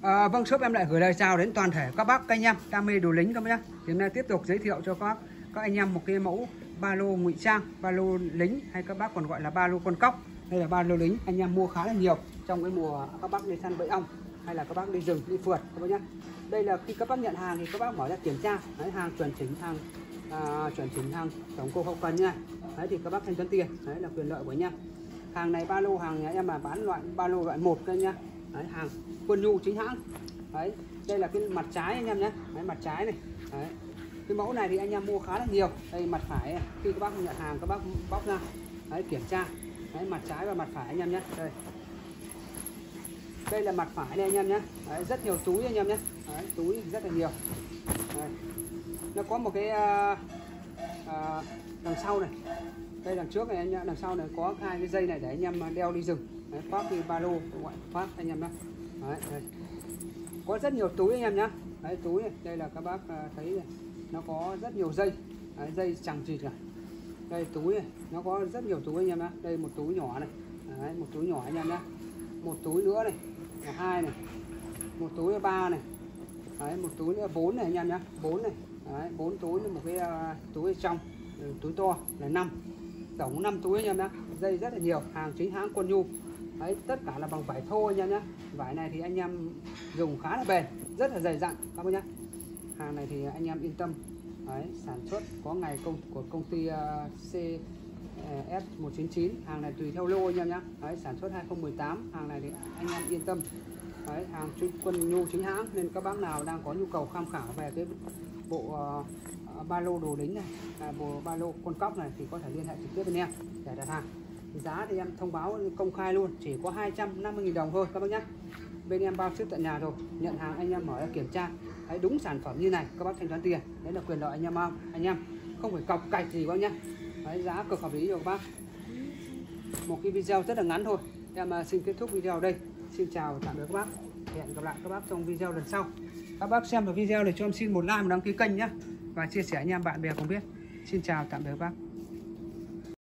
Vâng, shop em lại gửi lời chào đến toàn thể các bác các anh em đam mê đồ lính các bác nhé. Thì hôm nay tiếp tục giới thiệu cho các anh em một cái mẫu ba lô ngụy trang, ba lô lính hay các bác còn gọi là ba lô con cóc. Đây là ba lô lính anh em mua khá là nhiều trong cái mùa các bác đi săn bẫy ong hay là các bác đi rừng đi phượt các bác nhé. Đây là khi các bác nhận hàng thì các bác mở ra kiểm tra, đấy, hàng chuẩn chỉnh, hàng tổng cục hậu cần nha. Đấy thì các bác thanh toán tiền, đấy là quyền lợi của anh em. Hàng này ba lô hàng nhà em mà bán loại ba lô loại 1 cơ nhá. Đấy, hàng Quân Nhu chính hãng. Đấy, đây là cái mặt trái anh em nhé. Đấy, mặt trái này. Đấy. Cái mẫu này thì anh em mua khá là nhiều. Đây mặt phải này. Khi các bác nhận hàng các bác bóc ra. Đấy, kiểm tra. Đấy, mặt trái và mặt phải anh em nhé. Đây. Đây là mặt phải đây anh em nhé. Đấy, rất nhiều túi anh em nhé. Đấy, túi rất là nhiều. Đây. Nó có một cái đằng sau này. Đây đằng trước này anh em, đằng sau này có hai cái dây này để anh em đeo đi rừng. Đấy, khoác đi ba lô gọi khoác anh em nhé. Đấy, đây. Có rất nhiều túi anh em nhé. Đấy, túi này, đây là các bác thấy này. Nó có rất nhiều dây. Đấy, dây chẳng chịt này. Đây túi này, nó có rất nhiều túi anh em nhé. Đây một túi nhỏ này. Đấy, một túi nhỏ anh em nhé. Một túi nữa này, là 2 này. Một túi 3 này. Đấy, một túi nữa 4 này anh em nhé. 4 này. Đấy, 4 túi với một cái túi trong. Túi to là 5. Tổng 5 túi anh em nhé. Dây rất là nhiều, hàng chính hãng Quân Nhu. Đấy, tất cả là bằng vải thô anh em nhé. Vải này thì anh em dùng khá là bền, rất là dày dặn các bác nhé. Hàng này thì anh em yên tâm. Đấy, sản xuất có ngày của công ty CS199. Hàng này tùy theo lô anh em nhé. Đấy, sản xuất 2018. Hàng này thì anh em yên tâm. Đấy, hàng Quân Nhu chính hãng nên các bác nào đang có nhu cầu tham khảo về cái bộ ba lô đồ lính này, bộ ba lô con cóc này thì có thể liên hệ trực tiếp với em để đặt hàng. Giá thì em thông báo công khai luôn, chỉ có 250.000 đồng thôi các bác nhé. Bên em bao ship tận nhà rồi, nhận hàng anh em mở ra kiểm tra, thấy đúng sản phẩm như này các bác thanh toán tiền, đấy là quyền lợi anh em không? Anh em không phải cọc cạch gì các bác nhé. Đấy, giá cực hợp lý rồi các bác. Một cái video rất là ngắn thôi, em xin kết thúc video ở đây. Xin chào và tạm biệt các bác. Hẹn gặp lại các bác trong video lần sau. Các bác xem được video này cho em xin một like, một đăng ký kênh nhé, và chia sẻ anh em bạn bè cùng biết. Xin chào tạm biệt các bác.